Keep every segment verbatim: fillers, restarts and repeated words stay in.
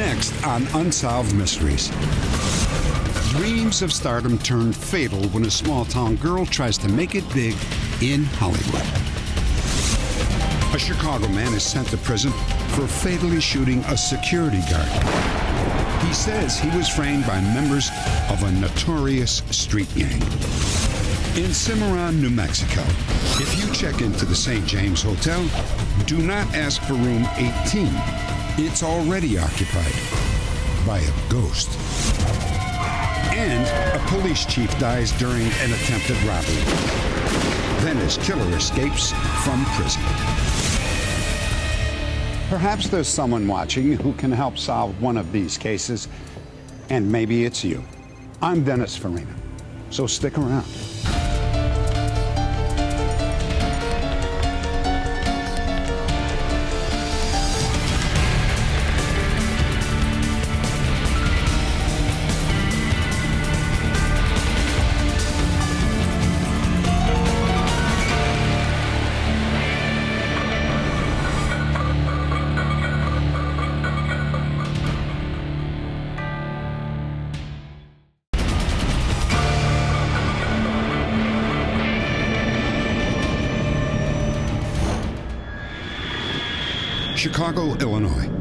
Next on Unsolved Mysteries. Dreams of stardom turn fatal when a small-town girl tries to make it big in Hollywood. A Chicago man is sent to prison for fatally shooting a security guard. He says he was framed by members of a notorious street gang. In Cimarron, New Mexico, if you check into the Saint James Hotel, do not ask for room eighteen. It's already occupied by a ghost. And a police chief dies during an attempted robbery. Then his killer escapes from prison. Perhaps there's someone watching who can help solve one of these cases, and maybe it's you. I'm Dennis Farina, so stick around. Chicago, Illinois.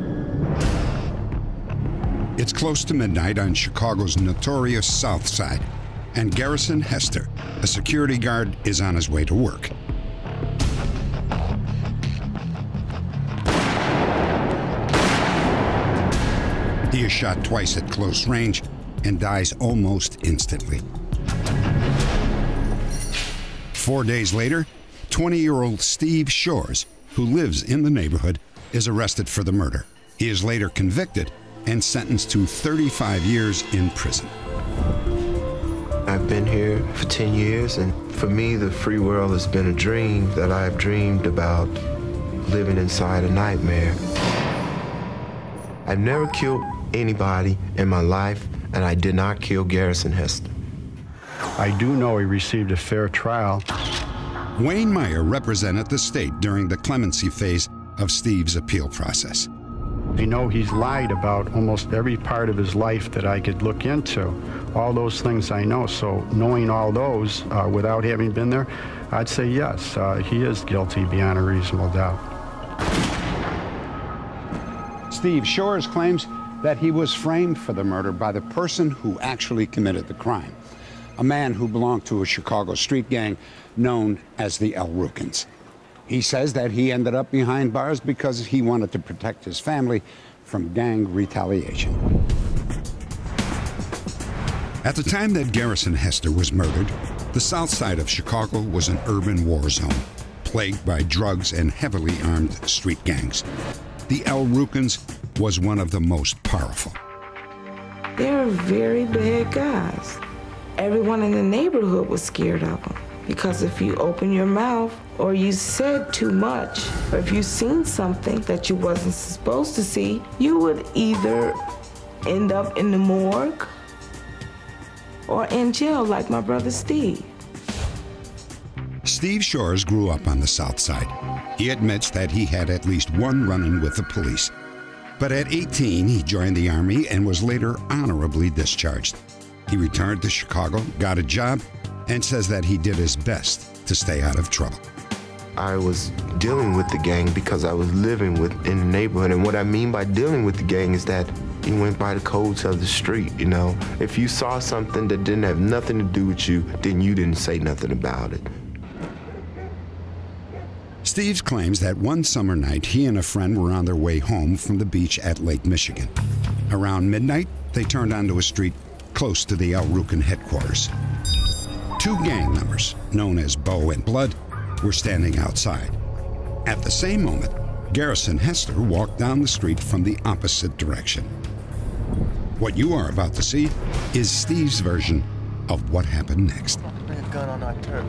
It's close to midnight on Chicago's notorious South Side, and Garrison Hester, a security guard, is on his way to work. He is shot twice at close range and dies almost instantly. Four days later, twenty-year-old Steve Shores, who lives in the neighborhood, is arrested for the murder. He is later convicted and sentenced to thirty-five years in prison. I've been here for ten years, and for me, the free world has been a dream that I've dreamed about living inside a nightmare. I've never killed anybody in my life, and I did not kill Garrison Hester. I do know he received a fair trial. Wayne Meyer represented the state during the clemency phase of Steve's appeal process. I know he's lied about almost every part of his life that I could look into. All those things I know, so knowing all those uh, without having been there, I'd say yes, uh, he is guilty beyond a reasonable doubt. Steve Shores claims that he was framed for the murder by the person who actually committed the crime, a man who belonged to a Chicago street gang known as the El Rukins. He says that he ended up behind bars because he wanted to protect his family from gang retaliation. At the time that Garrison Hester was murdered, the south side of Chicago was an urban war zone, plagued by drugs and heavily armed street gangs. The El Rukins was one of the most powerful. They're very bad guys. Everyone in the neighborhood was scared of them. Because if you open your mouth or you said too much, or if you seen something that you wasn't supposed to see, you would either end up in the morgue or in jail like my brother Steve. Steve Shores grew up on the South Side. He admits that he had at least one run-in with the police. But at eighteen, he joined the Army and was later honorably discharged. He returned to Chicago, got a job, and says that he did his best to stay out of trouble. I was dealing with the gang because I was living with, in the neighborhood, and what I mean by dealing with the gang is that you went by the codes of the street, you know? If you saw something that didn't have nothing to do with you, then you didn't say nothing about it. Steve claims that one summer night, he and a friend were on their way home from the beach at Lake Michigan. Around midnight, they turned onto a street close to the El Rukin headquarters. Two gang members, known as Bo and Blood, were standing outside. At the same moment, Garrison Hester walked down the street from the opposite direction. What you are about to see is Steve's version of what happened next. Bring a gun on our turf.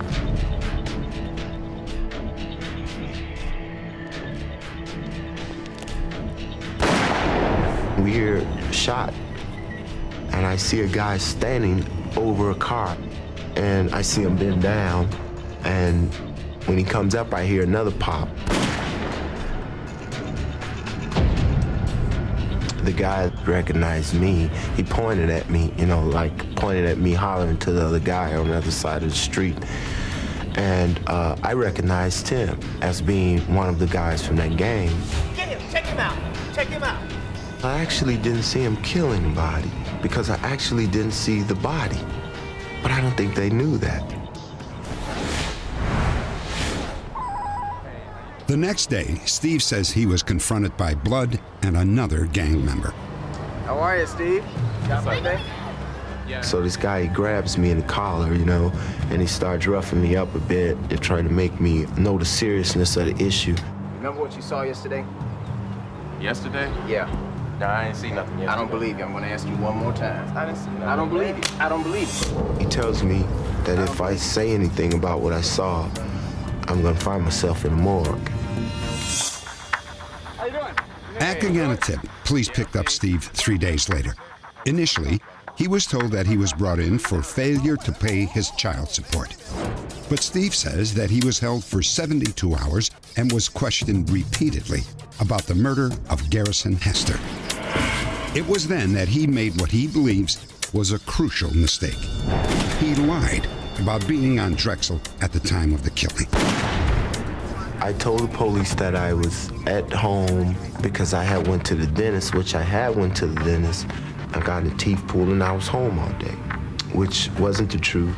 We hear a shot, and I see a guy standing over a car. And I see him bend down, and when he comes up, I hear another pop. the guy recognized me. He pointed at me, you know, like pointed at me, hollering to the other guy on the other side of the street. And uh, I recognized him as being one of the guys from that gang. Get him, check him out, check him out. I actually didn't see him kill anybody because I actually didn't see the body. But I don't think they knew that. The next day, Steve says he was confronted by Blood and another gang member. How are you, Steve? Got my thing? Yeah. So this guy, he grabs me in the collar, you know, and he starts roughing me up a bit and trying to make me know the seriousness of the issue. Remember what you saw yesterday? Yesterday? Yeah. No, I ain't see nothing yesterday. I don't believe you. I'm gonna ask you one more time. I didn't see nothing. I don't believe you. I don't believe you. He tells me that if I say anything about what I saw, I'm gonna find myself in the morgue. How you doing? Acting on a tip, police picked up Steve three days later. Initially, he was told that he was brought in for failure to pay his child support. But Steve says that he was held for seventy-two hours and was questioned repeatedly about the murder of Garrison Hester. It was then that he made what he believes was a crucial mistake. He lied about being on Drexel at the time of the killing. I told the police that I was at home because I had went to the dentist, which I had went to the dentist. I got a teeth pulled and I was home all day, which wasn't the truth.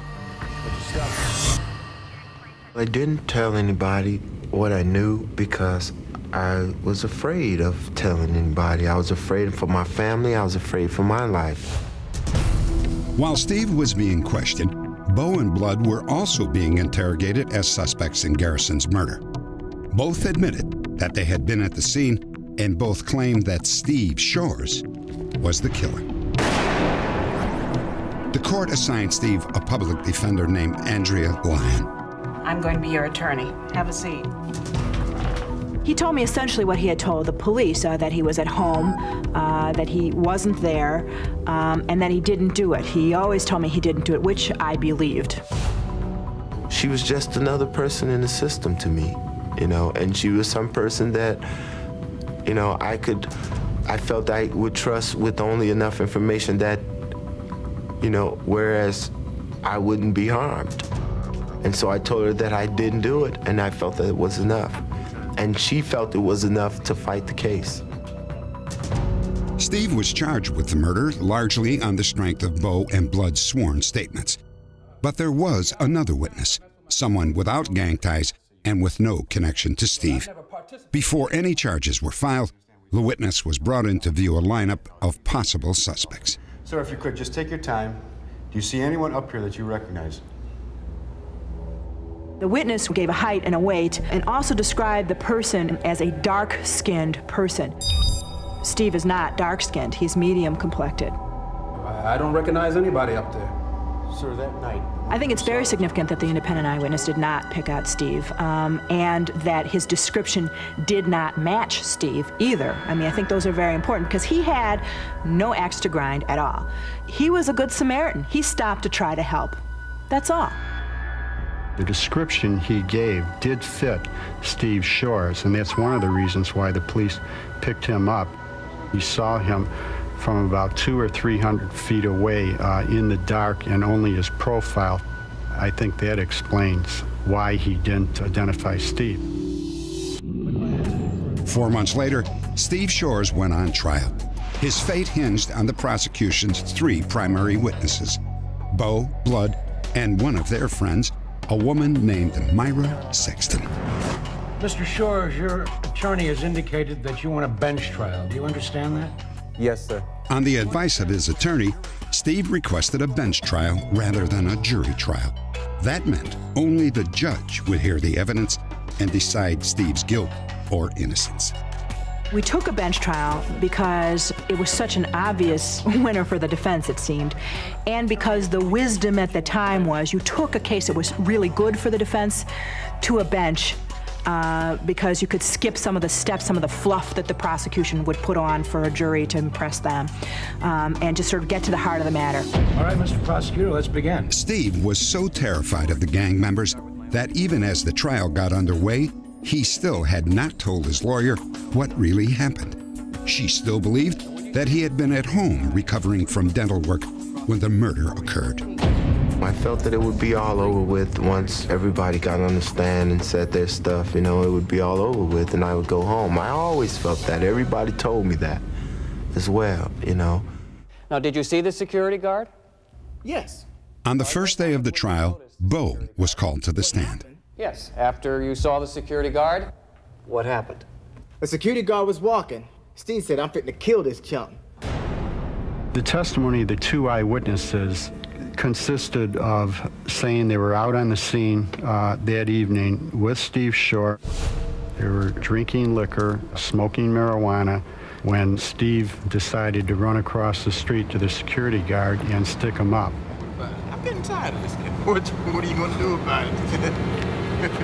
I didn't tell anybody what I knew because I was afraid of telling anybody. I was afraid for my family, I was afraid for my life. While Steve was being questioned, Bo and Blood were also being interrogated as suspects in Garrison's murder. Both admitted that they had been at the scene, and both claimed that Steve Shores was the killer. The court assigned Steve a public defender named Andrea Lyon. I'm going to be your attorney. Have a seat. He told me essentially what he had told the police, uh, that he was at home, uh, that he wasn't there, um, and that he didn't do it. He always told me he didn't do it, which I believed. She was just another person in the system to me, you know, and she was some person that, you know, I could, I felt I would trust with only enough information that, you know, whereas I wouldn't be harmed. And so I told her that I didn't do it, and I felt that it was enough. And she felt it was enough to fight the case. Steve was charged with the murder largely on the strength of Bo and Blood's sworn statements. But there was another witness, someone without gang ties and with no connection to Steve. Before any charges were filed, the witness was brought in to view a lineup of possible suspects. Sir, if you could, just take your time. Do you see anyone up here that you recognize? The witness gave a height and a weight and also described the person as a dark-skinned person. Steve is not dark-skinned, he's medium-complected. I don't recognize anybody up there. Sir, that night... I think it's very significant that the independent eyewitness did not pick out Steve, um, and that his description did not match Steve either. I mean, I think those are very important because he had no axe to grind at all. He was a good Samaritan. He stopped to try to help. That's all. The description he gave did fit Steve Shores, and that's one of the reasons why the police picked him up. You saw him from about two or three hundred feet away uh, in the dark, and only his profile. I think that explains why he didn't identify Steve. Four months later, Steve Shores went on trial. His fate hinged on the prosecution's three primary witnesses, Bo, Blood, and one of their friends, a woman named Myra Sexton. Mister Shores, your attorney has indicated that you want a bench trial. Do you understand that? Yes, sir. On the advice of his attorney, Steve requested a bench trial rather than a jury trial. That meant only the judge would hear the evidence and decide Steve's guilt or innocence. We took a bench trial because it was such an obvious winner for the defense, it seemed, and because the wisdom at the time was you took a case that was really good for the defense to a bench uh, because you could skip some of the steps, some of the fluff that the prosecution would put on for a jury to impress them, um, and just sort of get to the heart of the matter. All right, Mister Prosecutor, let's begin. Steve was so terrified of the gang members that even as the trial got underway, he still had not told his lawyer what really happened. She still believed that he had been at home recovering from dental work when the murder occurred. I felt that it would be all over with once everybody got on the stand and said their stuff, you know, it would be all over with and I would go home. I always felt that. Everybody told me that as well, you know. Now, did you see the security guard? Yes. On the first day of the trial, Bo was called to the stand. Yes. After you saw the security guard, what happened? The security guard was walking. Steve said, I'm fitting to kill this chump. The testimony of the two eyewitnesses consisted of saying they were out on the scene uh, that evening with Steve Shore. They were drinking liquor, smoking marijuana, when Steve decided to run across the street to the security guard and stick him up. I'm getting tired of this kid. What, what are you going to do about it?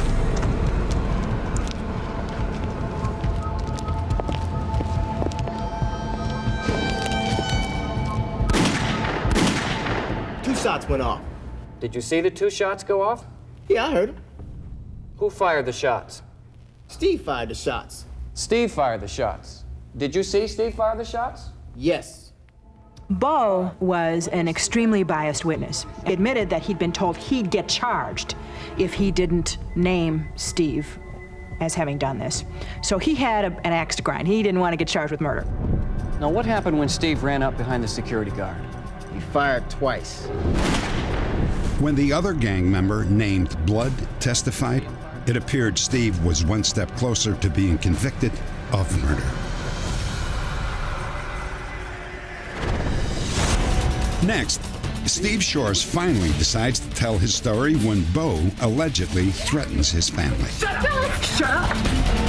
Two shots went off. Did you see the two shots go off? Yeah, I heard him. Who fired the shots? Steve fired the shots. Steve fired the shots. Did you see Steve fire the shots? Yes. Bo was an extremely biased witness. He admitted that he'd been told he'd get charged if he didn't name Steve as having done this. So he had a, an axe to grind. He didn't want to get charged with murder. Now, what happened when Steve ran up behind the security guard? He fired twice. When the other gang member named Blood testified, it appeared Steve was one step closer to being convicted of murder. Next, Steve Shores finally decides to tell his story when Bo allegedly threatens his family. Shut up! Shut up!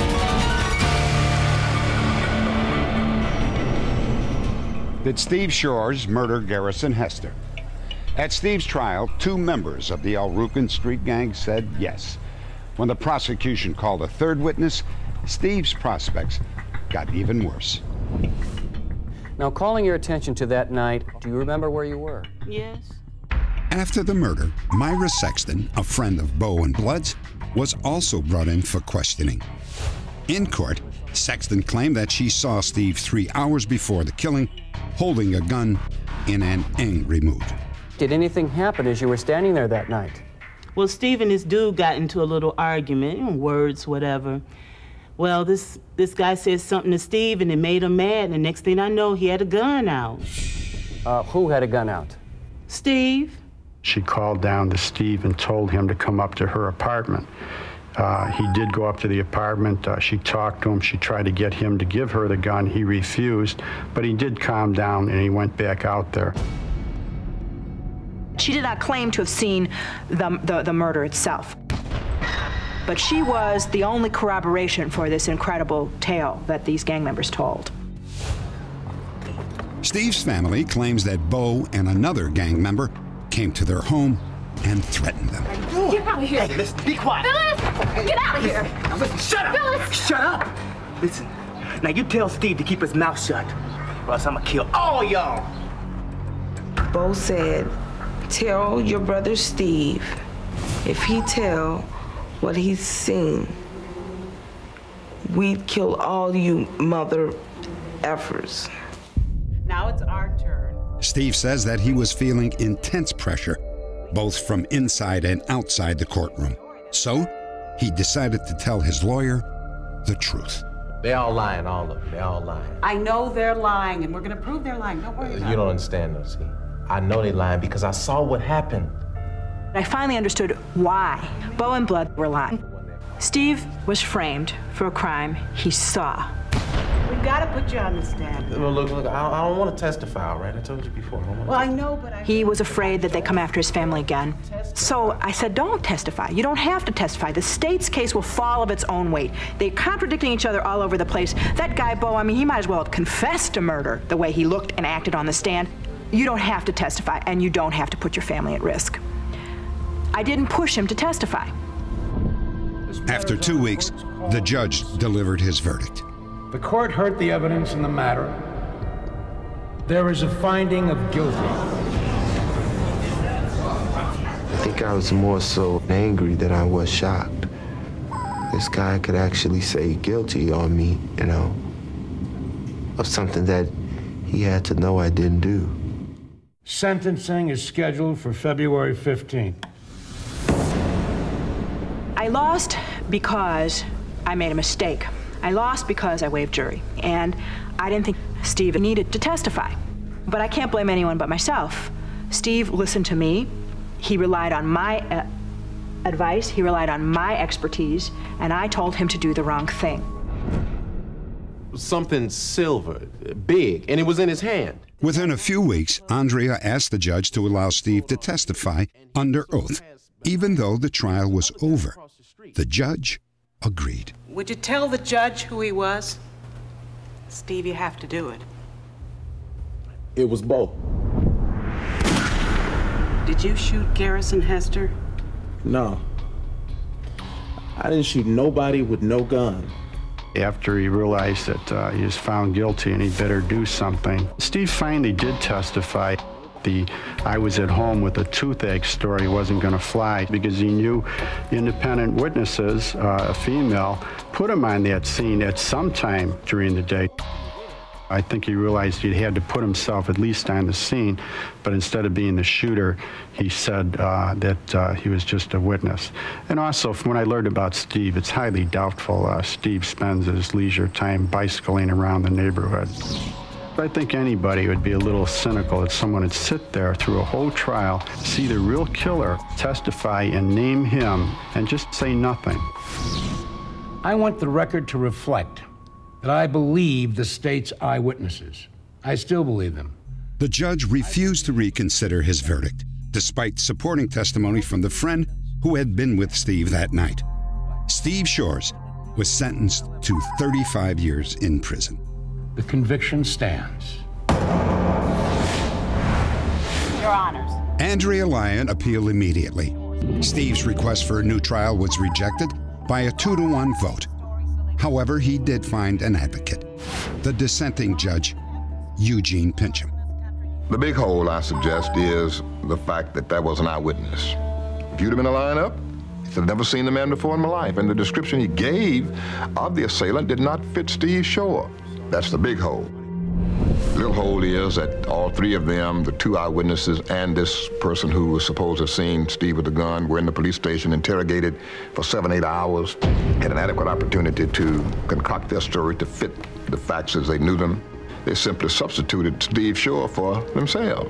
Did Steve Shores murder Garrison Hester? At Steve's trial, two members of the El Rucan street gang said yes. When the prosecution called a third witness, Steve's prospects got even worse. Now, calling your attention to that night, do you remember where you were? Yes. After the murder, Myra Sexton, a friend of Bo and Blood's, was also brought in for questioning. In court, Sexton claimed that she saw Steve three hours before the killing, holding a gun in an angry mood. Did anything happen as you were standing there that night? Well, Steve and this dude got into a little argument, words, whatever. Well, this this guy said something to Steve and it made him mad, and the next thing I know, he had a gun out. Uh, who had a gun out? Steve. She called down to Steve and told him to come up to her apartment. Uh, he did go up to the apartment. Uh, she talked to him. She tried to get him to give her the gun. He refused, but he did calm down and he went back out there. She did not claim to have seen the, the, the murder itself. But she was the only corroboration for this incredible tale that these gang members told. Steve's family claims that Bo and another gang member came to their home and threatened them. Get out of here. Hey, listen, be quiet. Phyllis, get out of here. Now listen, shut up. Phyllis. Shut up. Listen, now you tell Steve to keep his mouth shut, or else I'm gonna kill all y'all. Bo said, tell your brother Steve, if he tell what he's seen, we'd kill all you mother effers. Now it's our turn. Steve says that he was feeling intense pressure, both from inside and outside the courtroom. So he decided to tell his lawyer the truth. They all lying, all of them. They all lying. I know they're lying, and we're going to prove they're lying. Don't worry about it. You don't understand, though, see? I know they lying because I saw what happened. I finally understood why Bo and Blood were lying. Steve was framed for a crime he saw. We've got to put you on the stand. Look, look, look I, I don't want to testify, all right? I told you before. I don't want Well, I know, but I... He was afraid that they'd come after his family again. So I said, don't testify. You don't have to testify. The state's case will fall of its own weight. They're contradicting each other all over the place. That guy, Bo, I mean, he might as well have confessed to murder the way he looked and acted on the stand. You don't have to testify, and you don't have to put your family at risk. I didn't push him to testify. After two weeks, the judge delivered his verdict. The court heard the evidence in the matter. There is a finding of guilty. I think I was more so angry than I was shocked. This guy could actually say guilty on me, you know, of something that he had to know I didn't do. Sentencing is scheduled for February fifteenth. I lost because I made a mistake. I lost because I waived jury, and I didn't think Steve needed to testify. But I can't blame anyone but myself. Steve listened to me. He relied on my uh, advice. He relied on my expertise, and I told him to do the wrong thing. Something silver, big, and it was in his hand. Within a few weeks, Andrea asked the judge to allow Steve to testify under oath, even though the trial was over. The judge agreed. Would you tell the judge who he was? Steve, you have to do it. It was both. Did you shoot Garrison Hester? No. I didn't shoot nobody with no gun. After he realized that uh, he was found guilty and he better do something, Steve finally did testify. The I was at home with a toothache story wasn't going to fly because he knew independent witnesses, uh, a female, put him on that scene at some time during the day. I think he realized he had to put himself at least on the scene, but instead of being the shooter, he said uh, that uh, he was just a witness. And also, from when I learned about Steve, it's highly doubtful uh, Steve spends his leisure time bicycling around the neighborhood. I think anybody would be a little cynical that someone would sit there through a whole trial, see the real killer, testify and name him, and just say nothing. I want the record to reflect that I believe the state's eyewitnesses. I still believe them. The judge refused to reconsider his verdict, despite supporting testimony from the friend who had been with Steve that night. Steve Shores was sentenced to thirty-five years in prison. The conviction stands. Your Honors. Andrea Lyon appealed immediately. Steve's request for a new trial was rejected by a two to one vote. However, he did find an advocate, the dissenting judge, Eugene Pincham. The big hole, I suggest, is the fact that that was an eyewitness. If you'd have been a lineup, I've never seen the man before in my life, and the description he gave of the assailant did not fit Steve Shore. That's the big hole. The little hole is that all three of them, the two eyewitnesses and this person who was supposed to have seen Steve with the gun, were in the police station, interrogated for seven, eight hours, had an adequate opportunity to concoct their story to fit the facts as they knew them. They simply substituted Steve Shore for themselves.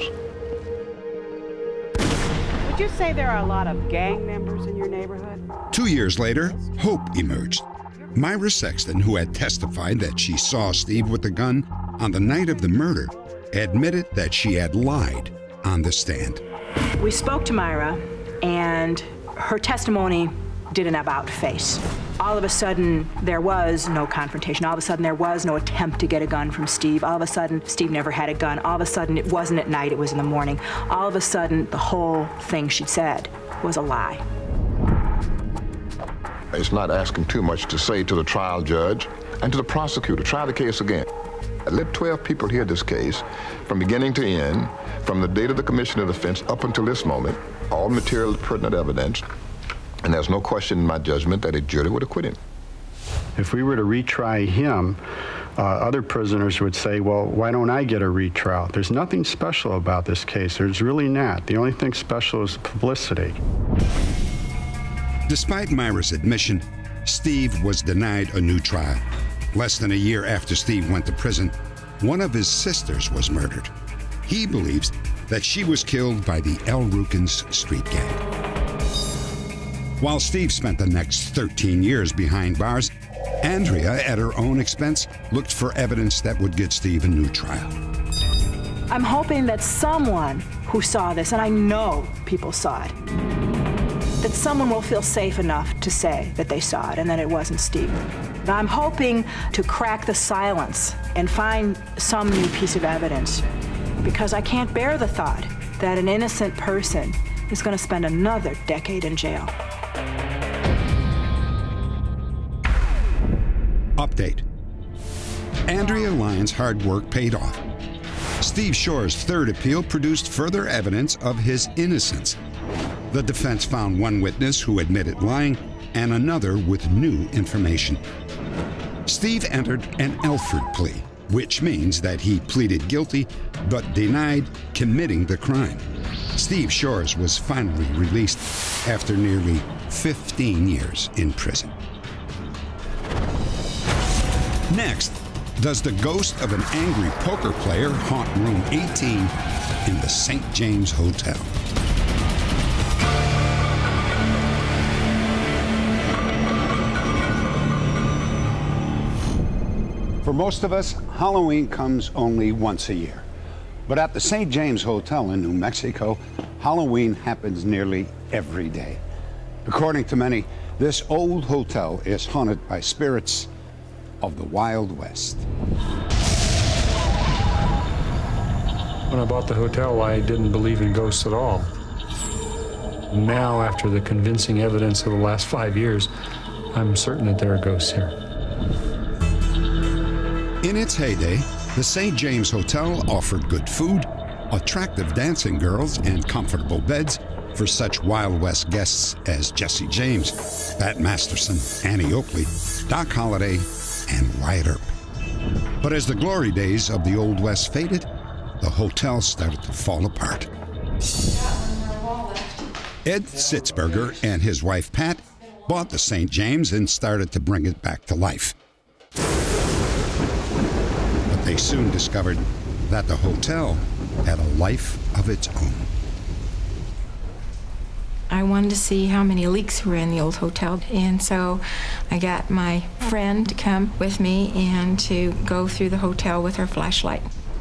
Would you say there are a lot of gang members in your neighborhood? Two years later, hope emerged. Myra Sexton, who had testified that she saw Steve with the gun on the night of the murder, admitted that she had lied on the stand. We spoke to Myra, and her testimony did an about-face. All of a sudden, there was no confrontation. All of a sudden, there was no attempt to get a gun from Steve. All of a sudden, Steve never had a gun. All of a sudden, it wasn't at night, it was in the morning. All of a sudden, the whole thing she said was a lie. It's not asking too much to say to the trial judge and to the prosecutor, try the case again. Let twelve people hear this case from beginning to end, from the date of the commission of the offense up until this moment, all material pertinent evidence, and there's no question in my judgment that a jury would acquit him. If we were to retry him, uh, other prisoners would say, well, why don't I get a retrial? There's nothing special about this case. There's really not. The only thing special is publicity. Despite Myra's admission, Steve was denied a new trial. Less than a year after Steve went to prison, one of his sisters was murdered. He believes that she was killed by the El Rukns street gang. While Steve spent the next thirteen years behind bars, Andrea, at her own expense, looked for evidence that would get Steve a new trial. I'm hoping that someone who saw this, and I know people saw it, that someone will feel safe enough to say that they saw it and that it wasn't Steve. I'm hoping to crack the silence and find some new piece of evidence, because I can't bear the thought that an innocent person is going to spend another decade in jail. Update. Andrea Lyon's hard work paid off. Steve Shore's third appeal produced further evidence of his innocence. The defense found one witness who admitted lying and another with new information. Steve entered an Alford plea, which means that he pleaded guilty but denied committing the crime. Steve Shores was finally released after nearly fifteen years in prison. Next, does the ghost of an angry poker player haunt room eighteen in the Saint James Hotel? For most of us, Halloween comes only once a year. But at the Saint James Hotel in New Mexico, Halloween happens nearly every day. According to many, this old hotel is haunted by spirits of the Wild West. When I bought the hotel, I didn't believe in ghosts at all. Now, after the convincing evidence of the last five years, I'm certain that there are ghosts here. In its heyday, the Saint James Hotel offered good food, attractive dancing girls, and comfortable beds for such Wild West guests as Jesse James, Pat Masterson, Annie Oakley, Doc Holliday, and Wyatt Earp. But as the glory days of the Old West faded, the hotel started to fall apart. Ed Sitzberger and his wife Pat bought the Saint James and started to bring it back to life. But they soon discovered that the hotel had a life of its own. I wanted to see how many leaks were in the old hotel, and so I got my friend to come with me and to go through the hotel with her flashlight.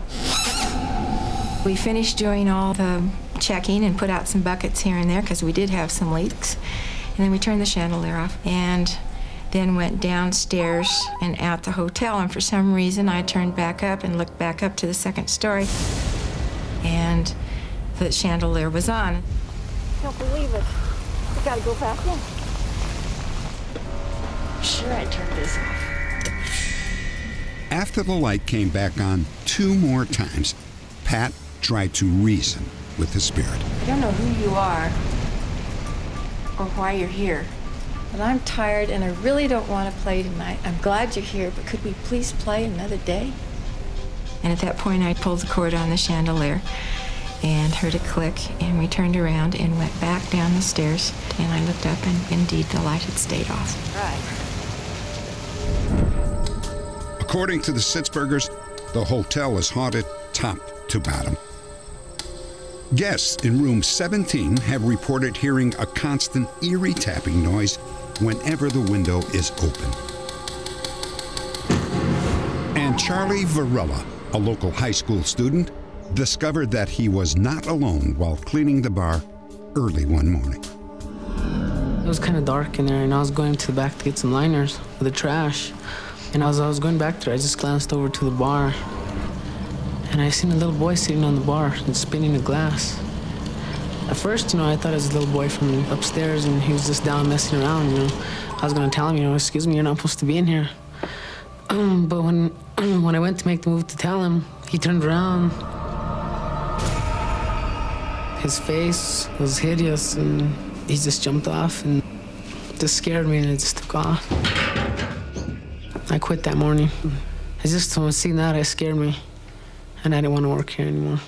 We finished doing all the checking and put out some buckets here and there because we did have some leaks, and then we turned the chandelier off and then went downstairs and out the hotel, and for some reason I turned back up and looked back up to the second story, and the chandelier was on. I don't believe it. We gotta go back in. I'm sure I turned this off. After the light came back on two more times, Pat tried to reason with the spirit. I don't know who you are or why you're here, but I'm tired and I really don't want to play tonight. I'm glad you're here, but could we please play another day? And at that point, I pulled the cord on the chandelier and heard it click, and we turned around and went back down the stairs, and I looked up, and indeed the light had stayed off. Right. According to the Sitzbergers, the hotel is haunted top to bottom. Guests in room seventeen have reported hearing a constant eerie tapping noise whenever the window is open. And Charlie Varela, a local high school student, discovered that he was not alone while cleaning the bar early one morning. It was kind of dark in there, and I was going to the back to get some liners for the trash. And as I was going back there, I just glanced over to the bar, and I seen a little boy sitting on the bar and spinning a glass. At first, you know, I thought it was a little boy from upstairs, and he was just down messing around, you know. I was gonna tell him, you know, excuse me, you're not supposed to be in here. Um, but when, when I went to make the move to tell him, he turned around. His face was hideous, and he just jumped off and just scared me, and it just took off. I quit that morning. I just, when I seen that, it scared me, and I didn't want to work here anymore.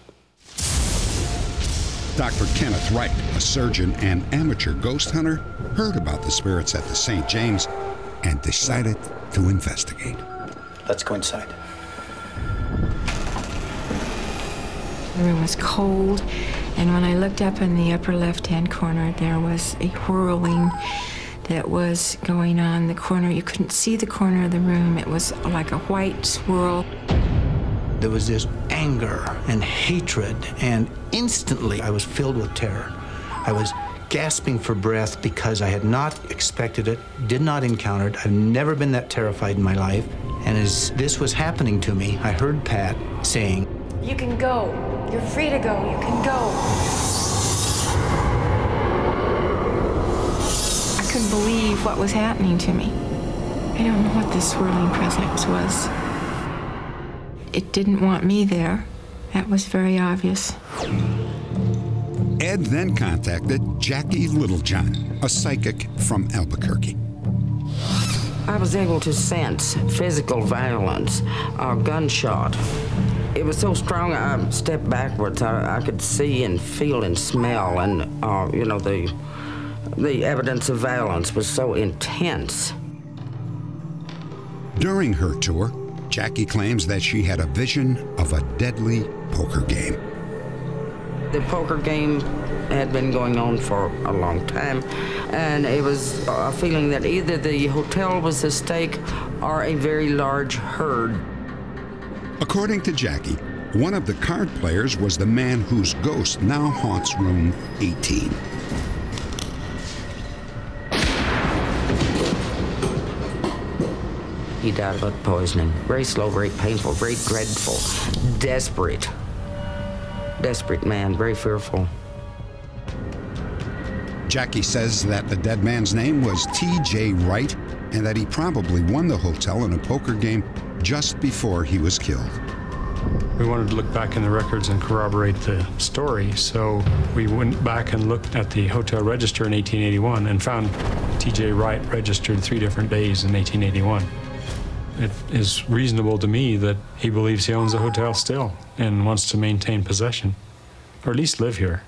Doctor Kenneth Wright, a surgeon and amateur ghost hunter, heard about the spirits at the Saint James and decided to investigate. Let's go inside. The room was cold, and when I looked up in the upper left-hand corner, there was a whirling that was going on in the corner. You couldn't see the corner of the room. It was like a white swirl. There was this anger and hatred, and instantly I was filled with terror. I was gasping for breath because I had not expected it, did not encounter it. I've never been that terrified in my life. And as this was happening to me, I heard Pat saying, "You can go. You're free to go. You can go." I couldn't believe what was happening to me. I don't know what this swirling presence was. It didn't want me there. That was very obvious. Ed then contacted Jackie Littlejohn, a psychic from Albuquerque. I was able to sense physical violence, a gunshot. It was so strong, I stepped backwards. I, I could see and feel and smell, and, uh, you know, the, the evidence of violence was so intense. During her tour, Jackie claims that she had a vision of a deadly poker game. The poker game had been going on for a long time, and it was a feeling that either the hotel was a stake or a very large herd. According to Jackie, one of the card players was the man whose ghost now haunts room eighteen. He died of lead poisoning. Very slow, very painful, very dreadful, desperate. Desperate man, very fearful. Jackie says that the dead man's name was T J Wright and that he probably won the hotel in a poker game just before he was killed. We wanted to look back in the records and corroborate the story, so we went back and looked at the hotel register in eighteen eighty-one and found T J Wright registered three different days in eighteen eighty-one. It is reasonable to me that he believes he owns the hotel still and wants to maintain possession, or at least live here.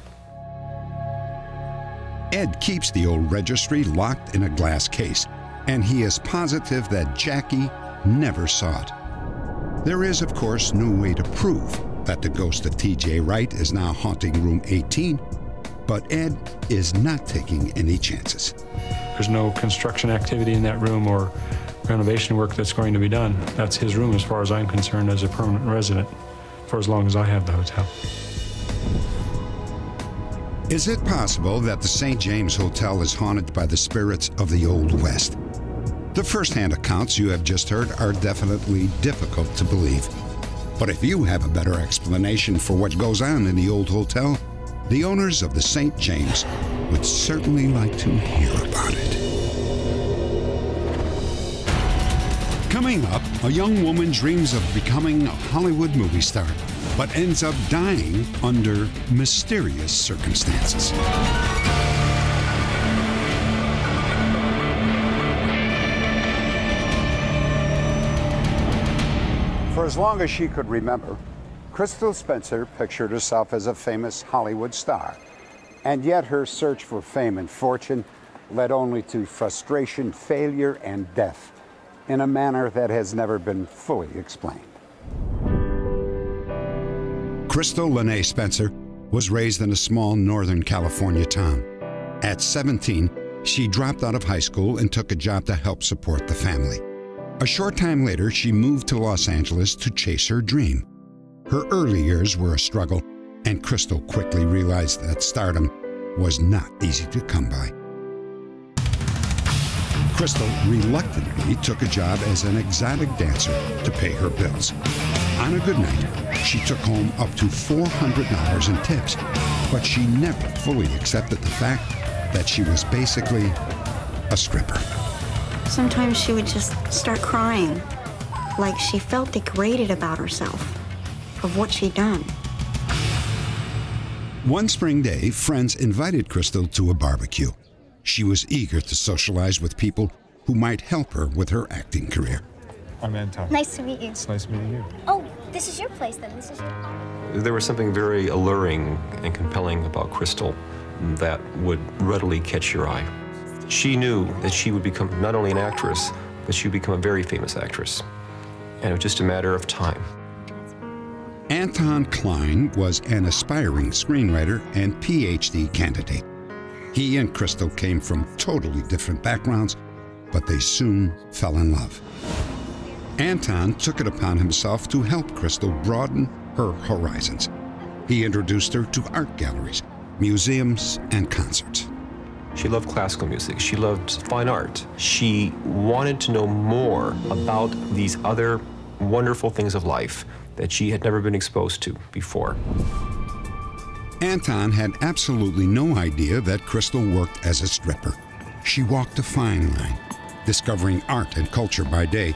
Ed keeps the old registry locked in a glass case, and he is positive that Jackie never saw it. There is, of course, no way to prove that the ghost of T J Wright is now haunting room eighteen, but Ed is not taking any chances. There's no construction activity in that room or renovation work that's going to be done. That's his room as far as I'm concerned as a permanent resident, for as long as I have the hotel. Is it possible that the Saint James Hotel is haunted by the spirits of the Old West? The first-hand accounts you have just heard are definitely difficult to believe. But if you have a better explanation for what goes on in the old hotel, the owners of the Saint James would certainly like to hear about it. Coming up, a young woman dreams of becoming a Hollywood movie star, but ends up dying under mysterious circumstances. For as long as she could remember, Crystal Spencer pictured herself as a famous Hollywood star. And yet her search for fame and fortune led only to frustration, failure, and death in a manner that has never been fully explained. Crystal Lene Spencer was raised in a small Northern California town. At seventeen, she dropped out of high school and took a job to help support the family. A short time later, she moved to Los Angeles to chase her dream. Her early years were a struggle, and Crystal quickly realized that stardom was not easy to come by. Crystal reluctantly took a job as an exotic dancer to pay her bills. On a good night, she took home up to four hundred dollars in tips, but she never fully accepted the fact that she was basically a stripper. Sometimes she would just start crying, like she felt degraded about herself, of what she'd done. One spring day, friends invited Crystal to a barbecue. She was eager to socialize with people who might help her with her acting career. I'm Anton. Nice to meet you. It's nice meeting you. Oh, this is your place then. This is your... There was something very alluring and compelling about Crystal that would readily catch your eye. She knew that she would become not only an actress, but she would become a very famous actress. And it was just a matter of time. Anton Klein was an aspiring screenwriter and P H D candidate. He and Crystal came from totally different backgrounds, but they soon fell in love. Anton took it upon himself to help Crystal broaden her horizons. He introduced her to art galleries, museums, and concerts. She loved classical music. She loved fine art. She wanted to know more about these other wonderful things of life that she had never been exposed to before. Anton had absolutely no idea that Crystal worked as a stripper. She walked a fine line, discovering art and culture by day,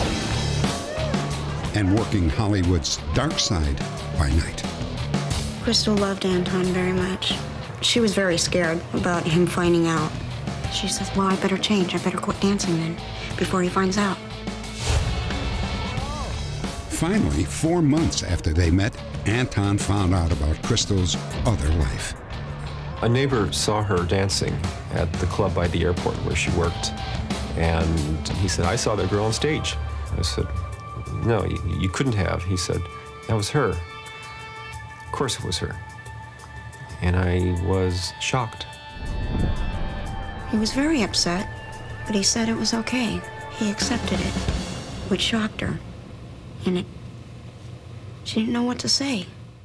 and working Hollywood's dark side by night. Crystal loved Anton very much. She was very scared about him finding out. She says, well, I better change. I better quit dancing then. before he finds out. Finally, four months after they met, Anton found out about Crystal's other life. A neighbor saw her dancing at the club by the airport where she worked, and he said, "I saw that girl on stage." I said, "No, you, you couldn't have." He said, "That was her. Of course it was her." And I was shocked. He was very upset, but he said it was okay. He accepted it, which shocked her. And it, she didn't know what to say.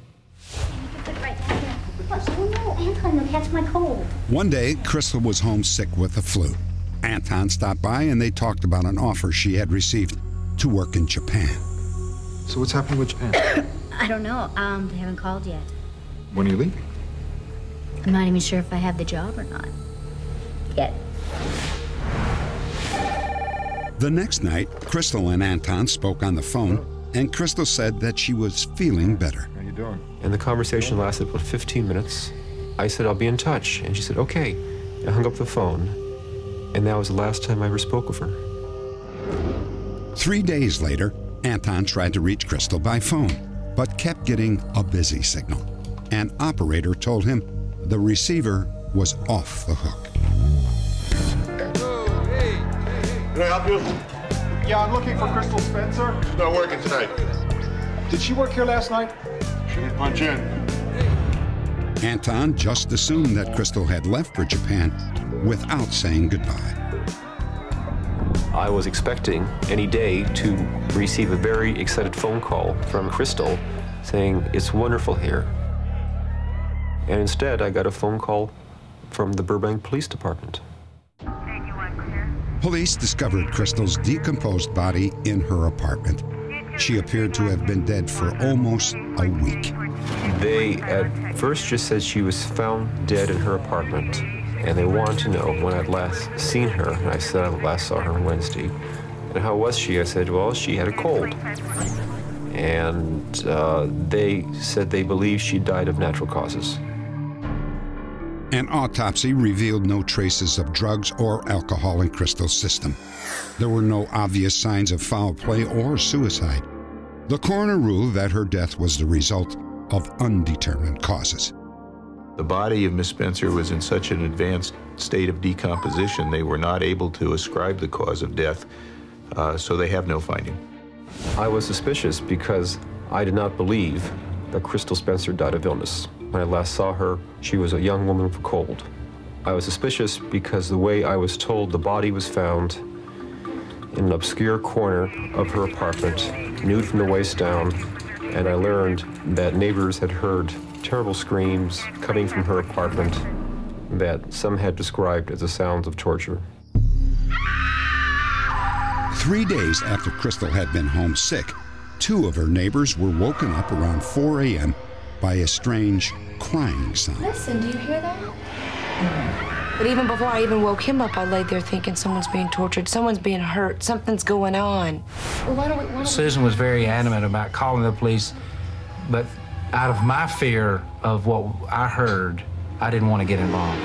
Oh no, Anton, you'll catch my cold. One day, Crystal was homesick with the flu. Anton stopped by and they talked about an offer she had received to work in Japan. So what's happening with Japan? I don't know. Um, they haven't called yet. When are you leaving? I'm not even sure if I have the job or not. Yet. The next night, Crystal and Anton spoke on the phone, and Crystal said that she was feeling better. How you doing? And the conversation lasted about fifteen minutes. I said, "I'll be in touch." And she said, "Okay." I hung up the phone, and that was the last time I ever spoke with her. Three days later, Anton tried to reach Crystal by phone, but kept getting a busy signal. An operator told him the receiver was off the hook. Can I help you? Yeah, I'm looking for Crystal Spencer. She's not working tonight. Did she work here last night? She didn't punch in. Anton just assumed that Crystal had left for Japan without saying goodbye. I was expecting any day to receive a very excited phone call from Crystal saying, "It's wonderful here." And instead, I got a phone call from the Burbank Police Department. Police discovered Crystal's decomposed body in her apartment. She appeared to have been dead for almost a week. They at first just said she was found dead in her apartment, and they wanted to know when I'd last seen her. And I said I last saw her on Wednesday. And how was she? I said, well, she had a cold. And uh, they said they believe she died of natural causes. An autopsy revealed no traces of drugs or alcohol in Crystal's system. There were no obvious signs of foul play or suicide. The coroner ruled that her death was the result of undetermined causes. The body of Miss Spencer was in such an advanced state of decomposition, they were not able to ascribe the cause of death, uh, so they have no finding. I was suspicious because I did not believe that Crystal Spencer died of illness. When I last saw her, she was a young woman with a cold. I was suspicious because the way I was told the body was found in an obscure corner of her apartment, nude from the waist down, and I learned that neighbors had heard terrible screams coming from her apartment that some had described as the sounds of torture. Three days after Crystal had been homesick, two of her neighbors were woken up around four A M by a strange crying sound. Listen, do you hear that? But even before I even woke him up, I laid there thinking someone's being tortured, someone's being hurt, something's going on. Well, why don't we, why don't Susan was very adamant about calling the police, but out of my fear of what I heard, I didn't want to get involved.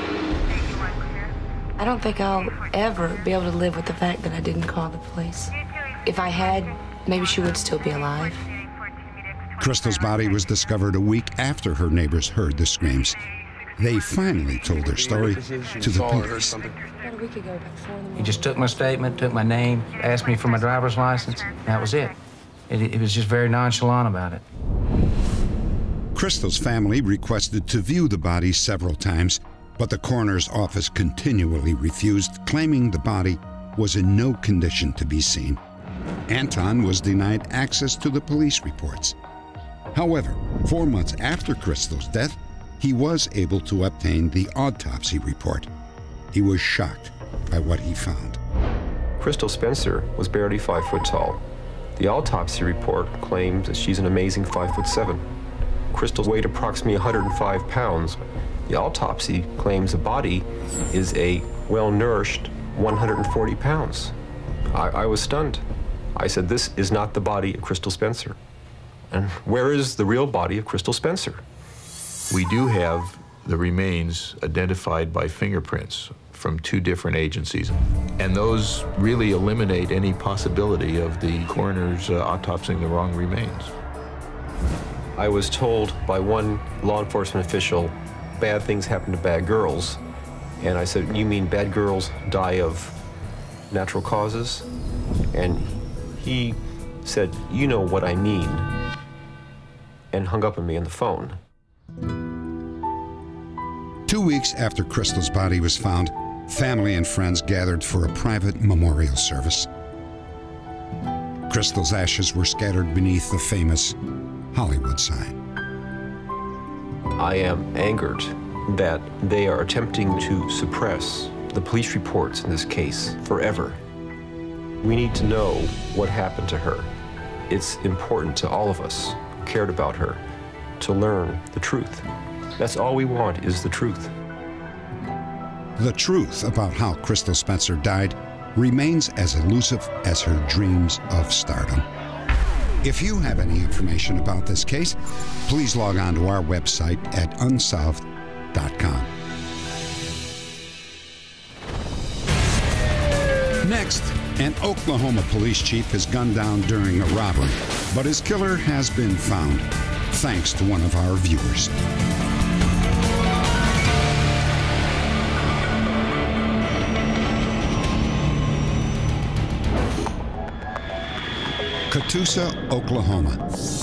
I don't think I'll ever be able to live with the fact that I didn't call the police. If I had, maybe she would still be alive. Crystal's body was discovered a week after her neighbors heard the screams. They finally told their story to the police. He just took my statement, took my name, asked me for my driver's license. That was it. It, it was just very nonchalant about it. Crystal's family requested to view the body several times, but the coroner's office continually refused, claiming the body was in no condition to be seen. Anton was denied access to the police reports. However, four months after Crystal's death, he was able to obtain the autopsy report. He was shocked by what he found. Crystal Spencer was barely five foot tall. The autopsy report claims that she's an amazing five foot seven. Crystal weighed approximately one hundred five pounds. The autopsy claims the body is a well-nourished one hundred forty pounds. I, I was stunned. I said, this is not the body of Crystal Spencer. And where is the real body of Crystal Spencer? We do have the remains identified by fingerprints from two different agencies. And those really eliminate any possibility of the coroner's uh, autopsying the wrong remains. I was told by one law enforcement official, bad things happen to bad girls. And I said, you mean bad girls die of natural causes? And he said, you know what I mean, and hung up on me on the phone. Two weeks after Crystal's body was found, family and friends gathered for a private memorial service. Crystal's ashes were scattered beneath the famous Hollywood sign. I am angered that they are attempting to suppress the police reports in this case forever. We need to know what happened to her. It's important to all of us who cared about her to learn the truth. That's all we want is the truth. The truth about how Crystal Spencer died remains as elusive as her dreams of stardom. If you have any information about this case, please log on to our website at unsolved dot com. Next, an Oklahoma police chief is gunned down during a robbery, but his killer has been found, thanks to one of our viewers. Catoosa, Oklahoma.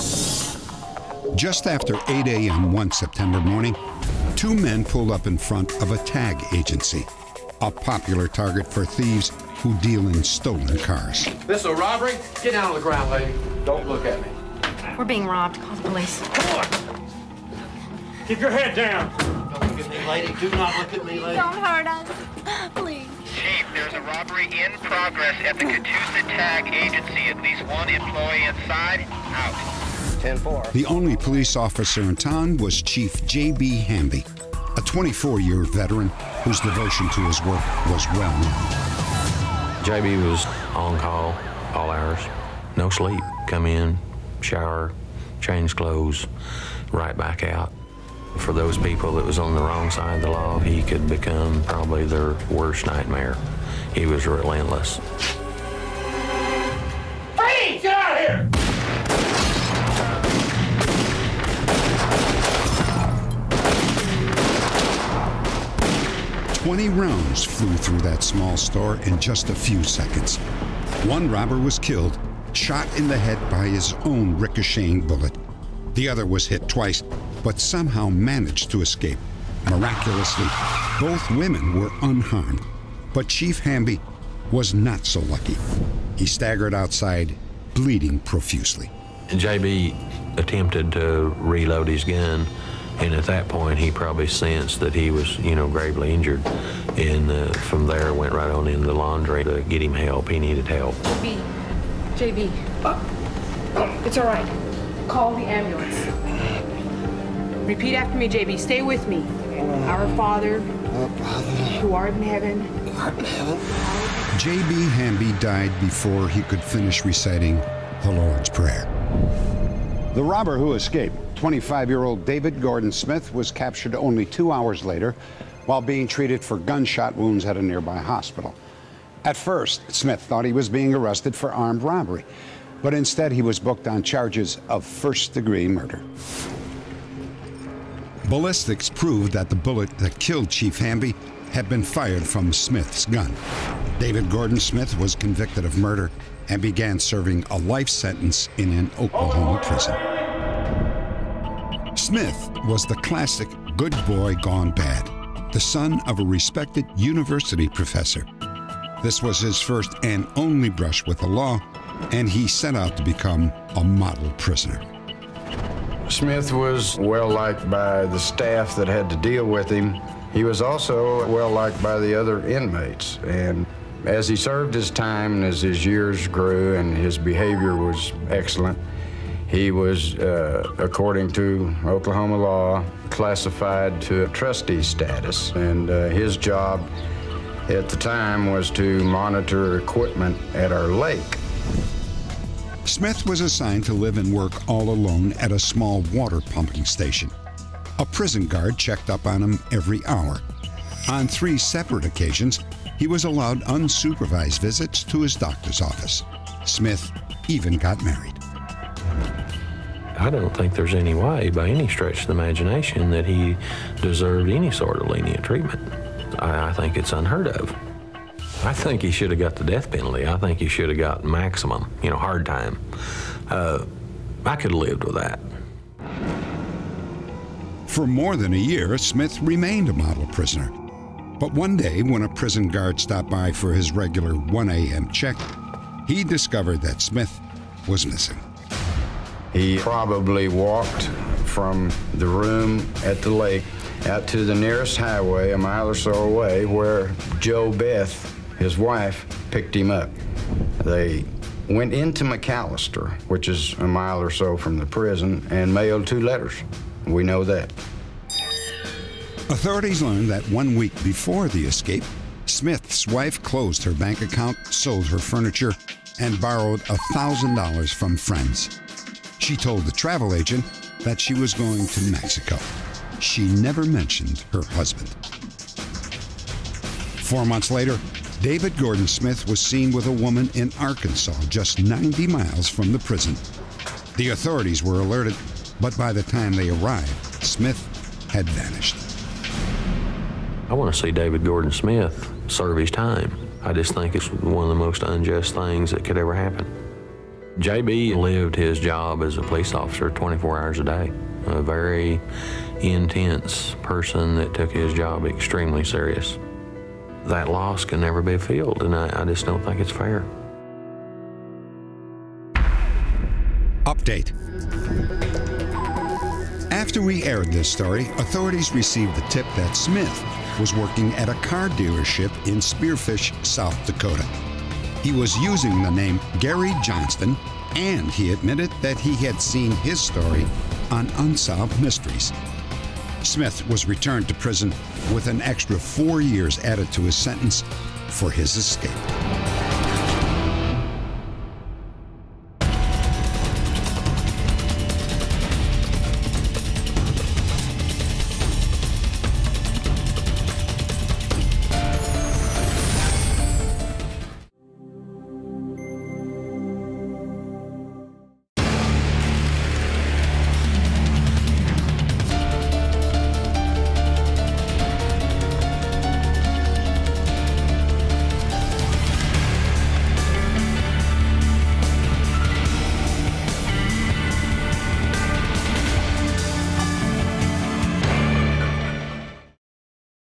Just after eight A M one September morning, two men pulled up in front of a tag agency, a popular target for thieves who deal in stolen cars. This a robbery? Get down on the ground, lady. Don't look at me. We're being robbed. Call the police. Come on. Keep your head down. Don't look at me, lady. Do not look at me, lady. Don't hurt us. Please. Chief, there's a robbery in progress at the Catoosa Tag Agency. At least one employee inside. Out. ten four. The only police officer in town was Chief J B Hamby, a twenty-four-year veteran whose devotion to his work was well known. J B was on call all hours. No sleep. Come in, shower, change clothes, right back out. For those people that was on the wrong side of the law, he could become probably their worst nightmare. He was relentless. Freeze! Get out of here! Twenty rounds flew through that small store in just a few seconds. One robber was killed, shot in the head by his own ricocheting bullet. The other was hit twice, but somehow managed to escape. Miraculously, both women were unharmed. But Chief Hamby was not so lucky. He staggered outside, bleeding profusely. J B attempted to reload his gun, and at that point he probably sensed that he was, you know, gravely injured. And uh, from there went right on into the laundry to get him help. He needed help. J B. J B. Oh. It's all right. Call the ambulance. Repeat after me, J B. Stay with me. Our Father, who art in heaven. J B Hamby died before he could finish reciting the Lord's Prayer. The robber who escaped, twenty-five-year-old David Gordon Smith, was captured only two hours later while being treated for gunshot wounds at a nearby hospital. At first, Smith thought he was being arrested for armed robbery, but instead he was booked on charges of first-degree murder. Ballistics proved that the bullet that killed Chief Hamby had been fired from Smith's gun. David Gordon Smith was convicted of murder and began serving a life sentence in an Oklahoma prison. Smith was the classic good boy gone bad, the son of a respected university professor. This was his first and only brush with the law, and he set out to become a model prisoner. Smith was well-liked by the staff that had to deal with him. He was also well-liked by the other inmates. And as he served his time and as his years grew and his behavior was excellent, he was, uh, according to Oklahoma law, classified to trustee status. And uh, his job at the time was to monitor equipment at our lake. Smith was assigned to live and work all alone at a small water pumping station. A prison guard checked up on him every hour. On three separate occasions, he was allowed unsupervised visits to his doctor's office. Smith even got married. I don't think there's any way, by any stretch of the imagination, that he deserved any sort of lenient treatment. I, I think it's unheard of. I think he should have got the death penalty. I think he should have got maximum, you know, hard time. Uh, I could have lived with that. For more than a year, Smith remained a model prisoner. But one day, when a prison guard stopped by for his regular one A M check, he discovered that Smith was missing. He probably walked from the room at the lake out to the nearest highway, a mile or so away, where Joe Beth, his wife, picked him up. They went into McAllister, which is a mile or so from the prison, and mailed two letters. We know that. Authorities learned that one week before the escape, Smith's wife closed her bank account, sold her furniture, and borrowed one thousand dollars from friends. She told the travel agent that she was going to Mexico. She never mentioned her husband. Four months later, David Gordon Smith was seen with a woman in Arkansas, just ninety miles from the prison. The authorities were alerted, but by the time they arrived, Smith had vanished. I want to see David Gordon Smith serve his time. I just think it's one of the most unjust things that could ever happen. J B lived his job as a police officer twenty-four hours a day. A very intense person that took his job extremely serious. That loss can never be filled, and I, I just don't think it's fair. Update. After we aired this story, authorities received the tip that Smith was working at a car dealership in Spearfish, South Dakota. He was using the name Gary Johnston, and he admitted that he had seen his story on Unsolved Mysteries. Smith was returned to prison with an extra four years added to his sentence for his escape.